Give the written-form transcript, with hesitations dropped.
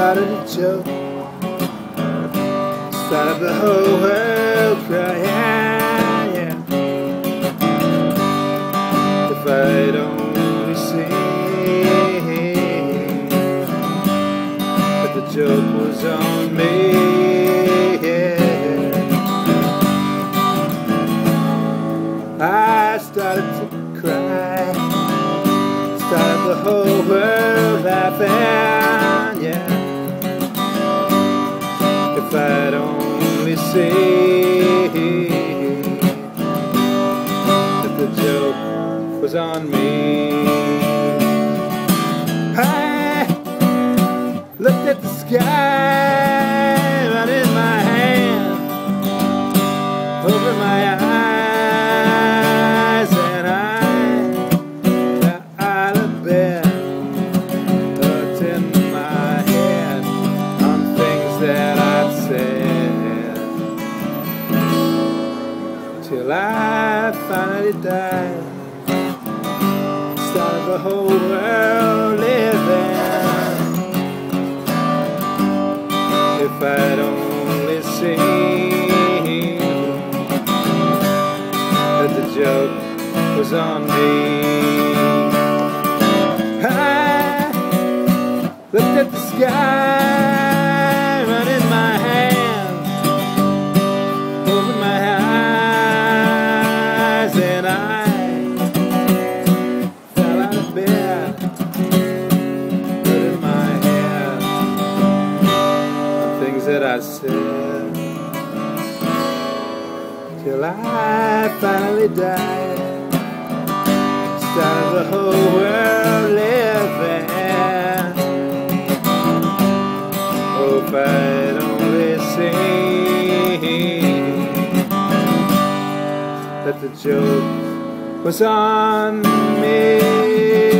started a joke, started the whole world crying, yeah. If I'd only seen that the joke was on me, yeah. I started to cry, started the whole world laughing, yeah. If I'd only seen that the joke was on me. I looked at the sky right in my hand, over my eyes, and I got out of bed, tucked in my head on things that I'd said, till I finally died. Started the whole world living. If I'd only seen that the joke was on me. I looked at the sky right in my hands, over my eyes, and I fell out of bed, put in my head the things that I said, till I finally died. Started the whole world living. Oh, if I'd only seen that the joke was on me.